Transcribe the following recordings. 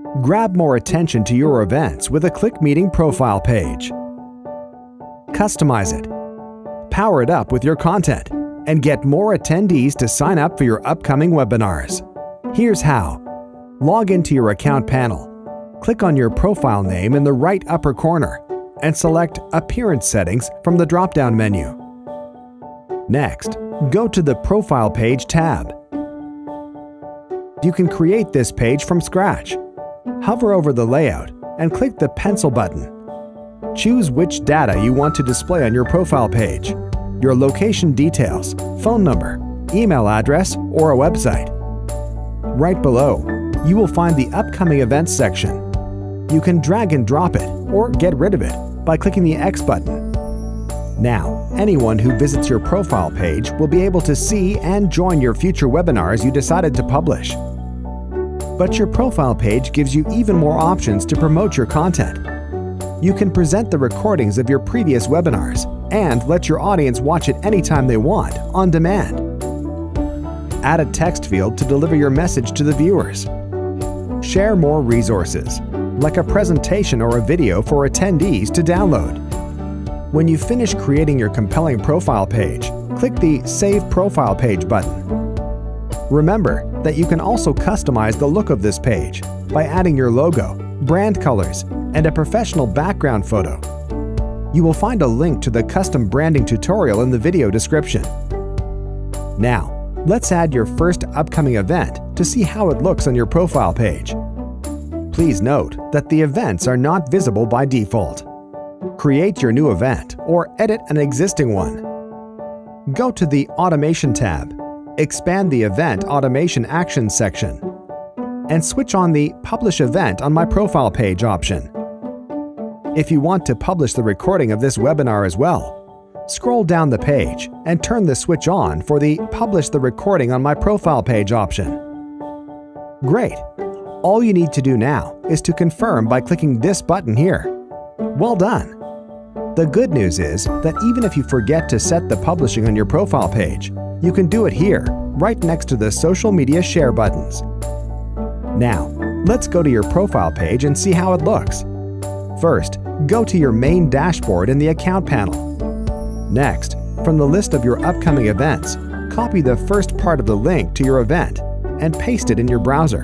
Grab more attention to your events with a ClickMeeting profile page. Customize it. Power it up with your content and get more attendees to sign up for your upcoming webinars. Here's how. Log into your account panel. Click on your profile name in the right upper corner and select Appearance Settings from the drop-down menu. Next, go to the Profile Page tab. You can create this page from scratch. Hover over the layout and click the pencil button. Choose which data you want to display on your profile page, your location details, phone number, email address, or a website. Right below, you will find the Upcoming Events section. You can drag and drop it or get rid of it by clicking the X button. Now, anyone who visits your profile page will be able to see and join your future webinars you decided to publish. But your profile page gives you even more options to promote your content. You can present the recordings of your previous webinars and let your audience watch it anytime they want, on demand. Add a text field to deliver your message to the viewers. Share more resources, like a presentation or a video for attendees to download. When you finish creating your compelling profile page, click the Save Profile Page button. Remember that you can also customize the look of this page by adding your logo, brand colors, and a professional background photo. You will find a link to the custom branding tutorial in the video description. Now, let's add your first upcoming event to see how it looks on your profile page. Please note that the events are not visible by default. Create your new event or edit an existing one. Go to the Automation tab, expand the Event Automation Actions section, and switch on the Publish Event on My Profile Page option. If you want to publish the recording of this webinar as well, scroll down the page and turn the switch on for the Publish the Recording on My Profile Page option. Great! All you need to do now is to confirm by clicking this button here. Well done! The good news is that even if you forget to set the publishing on your profile page, you can do it here, right next to the social media share buttons. Now, let's go to your profile page and see how it looks. First, go to your main dashboard in the account panel. Next, from the list of your upcoming events, copy the first part of the link to your event and paste it in your browser.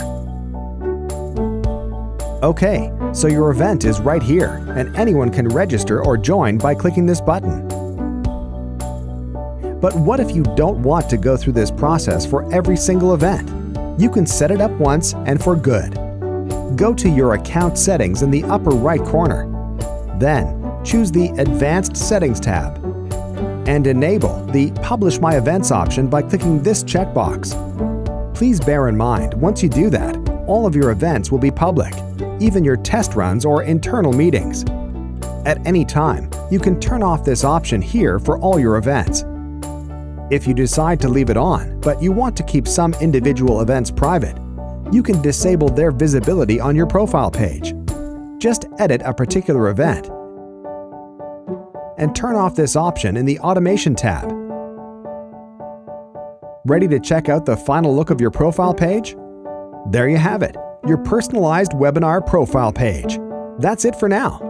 Okay, so your event is right here, and anyone can register or join by clicking this button. But what if you don't want to go through this process for every single event? You can set it up once and for good. Go to your account settings in the upper right corner. Then, choose the Advanced Settings tab and enable the Publish My Events option by clicking this checkbox. Please bear in mind, once you do that, all of your events will be public, even your test runs or internal meetings. At any time, you can turn off this option here for all your events. If you decide to leave it on, but you want to keep some individual events private, you can disable their visibility on your profile page. Just edit a particular event and turn off this option in the Automation tab. Ready to check out the final look of your profile page? There you have it, your personalized webinar profile page. That's it for now.